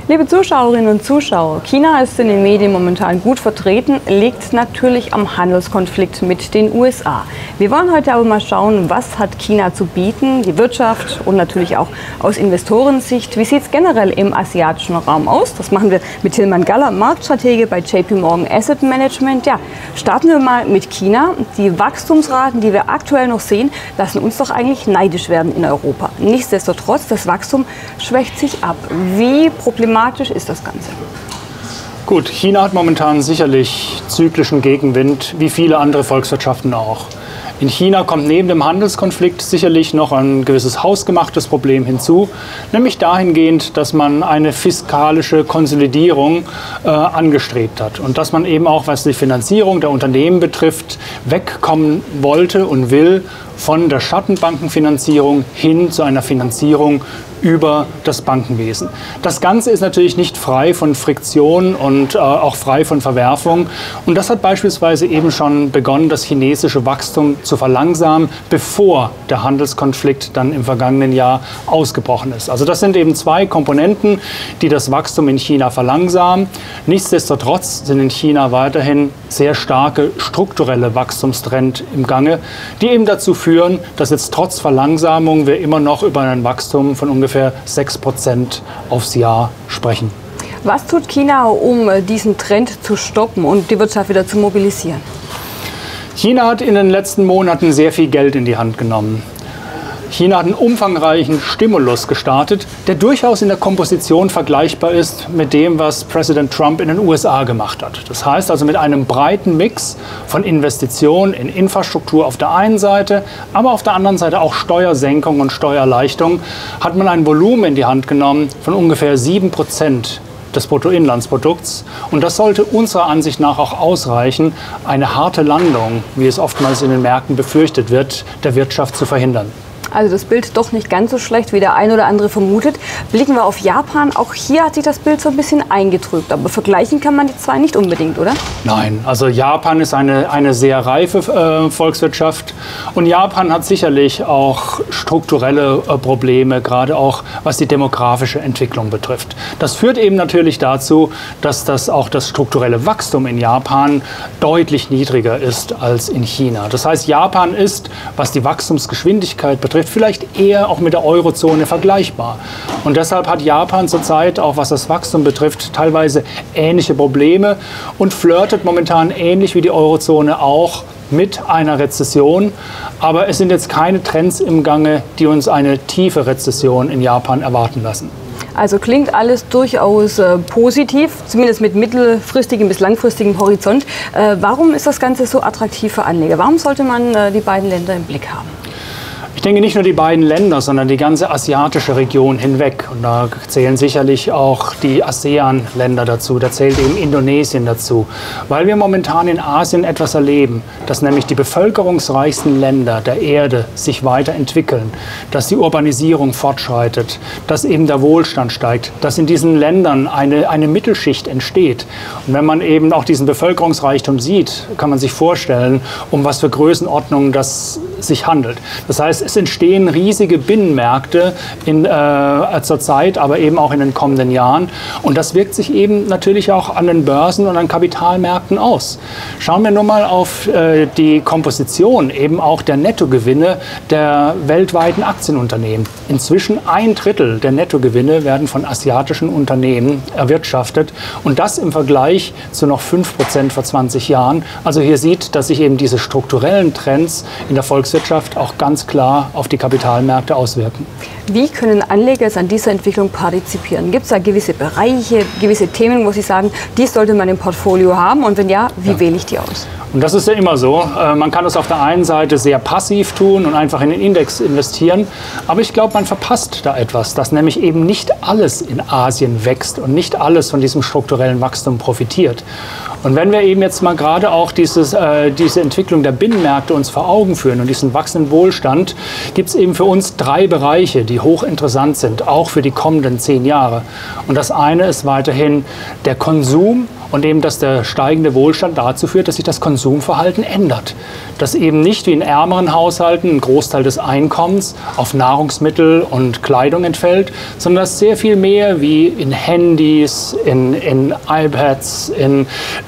Liebe Zuschauerinnen und Zuschauer, China ist in den Medien momentan gut vertreten, liegt natürlich am Handelskonflikt mit den USA. Wir wollen heute aber mal schauen, was hat China zu bieten, die Wirtschaft und natürlich auch aus Investorensicht. Wie sieht es generell im asiatischen Raum aus? Das machen wir mit Tilman Galler, Marktstratege bei JP Morgan Asset Management. Ja, starten wir mal mit China. Die Wachstumsraten, die wir aktuell noch sehen, lassen uns doch eigentlich neidisch werden in Europa. Nichtsdestotrotz, das Wachstum schwächt sich ab. Wie problematisch ist das Ganze? Gut, China hat momentan sicherlich zyklischen Gegenwind, wie viele andere Volkswirtschaften auch. In China kommt neben dem Handelskonflikt sicherlich noch ein gewisses hausgemachtes Problem hinzu, nämlich dahingehend, dass man eine fiskalische Konsolidierung angestrebt hat und dass man eben auch, was die Finanzierung der Unternehmen betrifft, wegkommen wollte und will von der Schattenbankenfinanzierung hin zu einer Finanzierung über das Bankenwesen. Das Ganze ist natürlich nicht frei von Friktion und auch frei von Verwerfung. Und das hat beispielsweise eben schon begonnen, das chinesische Wachstum zu verlangsamen, bevor der Handelskonflikt dann im vergangenen Jahr ausgebrochen ist. Also das sind eben zwei Komponenten, die das Wachstum in China verlangsamen. Nichtsdestotrotz sind in China weiterhin sehr starke strukturelle Wachstumstrends im Gange, die eben dazu führen, dass jetzt trotz Verlangsamung wir immer noch über ein Wachstum von ungefähr 6% aufs Jahr sprechen. Was tut China, um diesen Trend zu stoppen und die Wirtschaft wieder zu mobilisieren? China hat in den letzten Monaten sehr viel Geld in die Hand genommen. China hat einen umfangreichen Stimulus gestartet, der durchaus in der Komposition vergleichbar ist mit dem, was Präsident Trump in den USA gemacht hat. Das heißt also mit einem breiten Mix von Investitionen in Infrastruktur auf der einen Seite, aber auf der anderen Seite auch Steuersenkung und Steuererleichterung, hat man ein Volumen in die Hand genommen von ungefähr 7% des Bruttoinlandsprodukts. Und das sollte unserer Ansicht nach auch ausreichen, eine harte Landung, wie es oftmals in den Märkten befürchtet wird, der Wirtschaft zu verhindern. Also das Bild doch nicht ganz so schlecht, wie der ein oder andere vermutet. Blicken wir auf Japan. Auch hier hat sich das Bild so ein bisschen eingetrübt. Aber vergleichen kann man die zwei nicht unbedingt, oder? Nein, also Japan ist eine sehr reife Volkswirtschaft. Und Japan hat sicherlich auch strukturelle Probleme, gerade auch was die demografische Entwicklung betrifft. Das führt eben natürlich dazu, dass das strukturelle Wachstum in Japan deutlich niedriger ist als in China. Das heißt, Japan ist, was die Wachstumsgeschwindigkeit betrifft, vielleicht eher auch mit der Eurozone vergleichbar. Und deshalb hat Japan zurzeit, auch was das Wachstum betrifft, teilweise ähnliche Probleme und flirtet momentan ähnlich wie die Eurozone auch mit einer Rezession. Aber es sind jetzt keine Trends im Gange, die uns eine tiefe Rezession in Japan erwarten lassen. Also klingt alles durchaus positiv, zumindest mit mittelfristigem bis langfristigem Horizont. Warum ist das Ganze so attraktiv für Anleger? Warum sollte man die beiden Länder im Blick haben? Ich denke nicht nur die beiden Länder, sondern die ganze asiatische Region hinweg. Und da zählen sicherlich auch die ASEAN-Länder dazu, da zählt eben Indonesien dazu. Weil wir momentan in Asien etwas erleben, dass nämlich die bevölkerungsreichsten Länder der Erde sich weiterentwickeln, dass die Urbanisierung fortschreitet, dass eben der Wohlstand steigt, dass in diesen Ländern eine Mittelschicht entsteht. Und wenn man eben auch diesen Bevölkerungsreichtum sieht, kann man sich vorstellen, um was für Größenordnungen das sich handelt. Das heißt, es entstehen riesige Binnenmärkte zur Zeit, aber eben auch in den kommenden Jahren. Und das wirkt sich eben natürlich auch an den Börsen und an Kapitalmärkten aus. Schauen wir nur mal auf die Komposition eben auch der Nettogewinne der weltweiten Aktienunternehmen. Inzwischen 1/3 der Nettogewinne werden von asiatischen Unternehmen erwirtschaftet. Und das im Vergleich zu noch 5% vor 20 Jahren. Also hier sieht, dass sich eben diese strukturellen Trends in der Volkswirtschaft auch ganz klar auf die Kapitalmärkte auswirken. Wie können Anleger jetzt an dieser Entwicklung partizipieren? Gibt es da gewisse Bereiche, gewisse Themen, wo Sie sagen, die sollte man im Portfolio haben? Und wenn ja, wie wähle ich die aus? Und das ist ja immer so. Man kann das auf der einen Seite sehr passiv tun und einfach in den Index investieren. Aber ich glaube, man verpasst da etwas, dass nämlich eben nicht alles in Asien wächst und nicht alles von diesem strukturellen Wachstum profitiert. Und wenn wir eben jetzt mal gerade auch diese Entwicklung der Binnenmärkte uns vor Augen führen und diesen wachsenden Wohlstand, gibt es eben für uns 3 Bereiche, die hochinteressant sind, auch für die kommenden 10 Jahre. Und das eine ist weiterhin der Konsum und eben, dass der steigende Wohlstand dazu führt, dass sich das Konsumverhalten ändert. Dass eben nicht wie in ärmeren Haushalten ein Großteil des Einkommens auf Nahrungsmittel und Kleidung entfällt, sondern dass sehr viel mehr wie in Handys, in iPads, in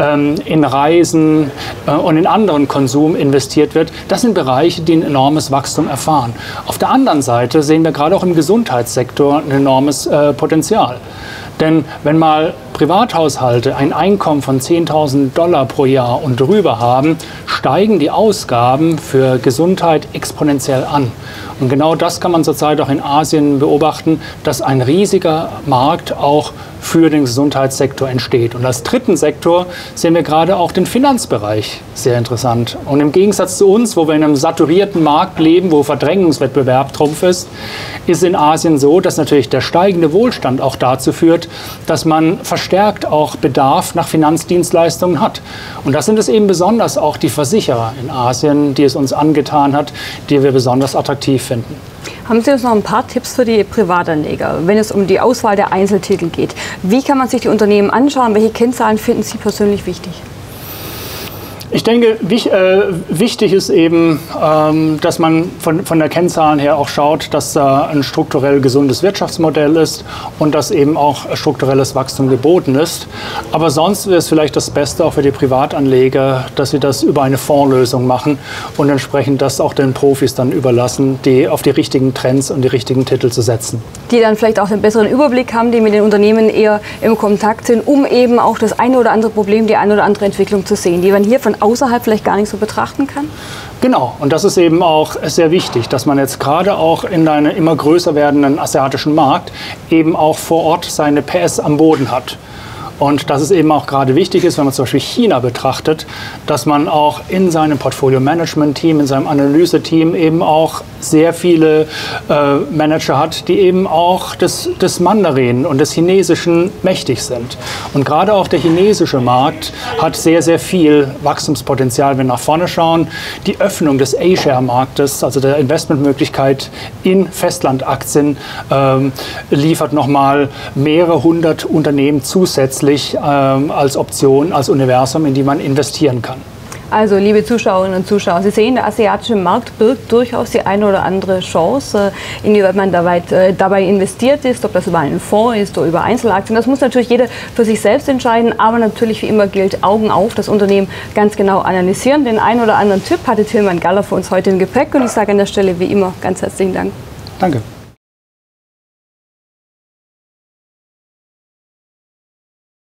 Reisen und in anderen Konsum investiert wird. Das sind Bereiche, die ein enormes Wachstum erfahren. Auf der anderen Seite sehen wir gerade auch im Gesundheitssektor ein enormes Potenzial. Denn wenn mal Privathaushalte ein Einkommen von $10.000 pro Jahr und drüber haben, steigen die Ausgaben für Gesundheit exponentiell an. Und genau das kann man zurzeit auch in Asien beobachten, dass ein riesiger Markt auch für den Gesundheitssektor entsteht. Und als dritten Sektor sehen wir gerade auch den Finanzbereich sehr interessant. Und im Gegensatz zu uns, wo wir in einem saturierten Markt leben, wo Verdrängungswettbewerb Trumpf ist, ist in Asien so, dass natürlich der steigende Wohlstand auch dazu führt, dass man verstärkt auch Bedarf nach Finanzdienstleistungen hat. Und das sind es eben besonders auch die Versicherer in Asien, die es uns angetan hat, die wir besonders attraktiv finden. Haben Sie uns noch ein paar Tipps für die Privatanleger, wenn es um die Auswahl der Einzeltitel geht? Wie kann man sich die Unternehmen anschauen? Welche Kennzahlen finden Sie persönlich wichtig? Ich denke, wichtig ist eben, dass man von der Kennzahlen her auch schaut, dass da ein strukturell gesundes Wirtschaftsmodell ist und dass eben auch strukturelles Wachstum geboten ist. Aber sonst wäre es vielleicht das Beste auch für die Privatanleger, dass sie das über eine Fondslösung machen und entsprechend das auch den Profis dann überlassen, die auf die richtigen Trends und die richtigen Titel zu setzen. Die dann vielleicht auch einen besseren Überblick haben, die mit den Unternehmen eher im Kontakt sind, um eben auch das eine oder andere Problem, die eine oder andere Entwicklung zu sehen, die man hier von außerhalb vielleicht gar nicht so betrachten kann? Genau, und das ist eben auch sehr wichtig, dass man jetzt gerade auch in einem immer größer werdenden asiatischen Markt eben auch vor Ort seine PS am Boden hat. Und dass es eben auch gerade wichtig ist, wenn man zum Beispiel China betrachtet, dass man auch in seinem Portfolio-Management-Team, in seinem Analyse-Team eben auch sehr viele Manager hat, die eben auch des Mandarin und des Chinesischen mächtig sind. Und gerade auch der chinesische Markt hat sehr, sehr viel Wachstumspotenzial, wenn wir nach vorne schauen. Die Öffnung des A-Share-Marktes, also der Investmentmöglichkeit in Festlandaktien, liefert nochmal mehrere hundert Unternehmen zusätzlich als Option, als Universum, in die man investieren kann. Also, liebe Zuschauerinnen und Zuschauer, Sie sehen, der asiatische Markt birgt durchaus die eine oder andere Chance, inwieweit man dabei investiert ist, ob das über einen Fonds ist oder über Einzelaktien. Das muss natürlich jeder für sich selbst entscheiden, aber natürlich wie immer gilt, Augen auf, das Unternehmen ganz genau analysieren. Den einen oder anderen Tipp hatte Tilman Galler für uns heute im Gepäck und ich sage an der Stelle wie immer ganz herzlichen Dank. Danke.